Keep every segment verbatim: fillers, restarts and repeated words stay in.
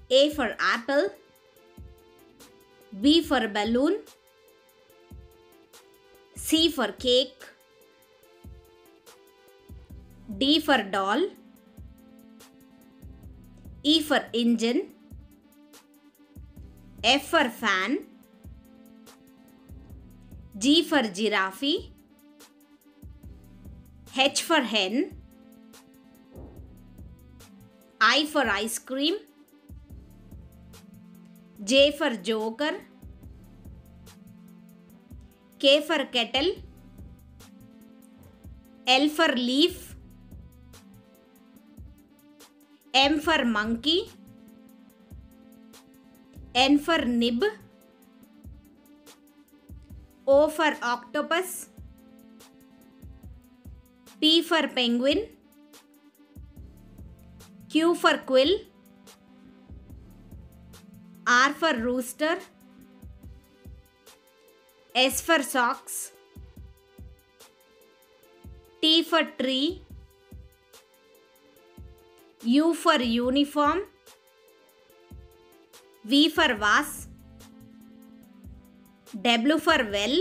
A for apple, B for balloon, C for cake, D for doll, E for engine, F for fan, G for giraffe, H for hen, I for ice cream, J for joker, K for kettle, L for leaf, M for monkey, N for nib, O for octopus, P for penguin, Q for quill, R for rooster, S for socks, T for tree, U for uniform, V for vase, W for well,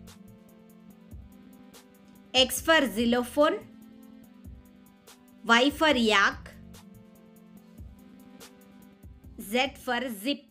X for xylophone, Y for yak, Z for zip.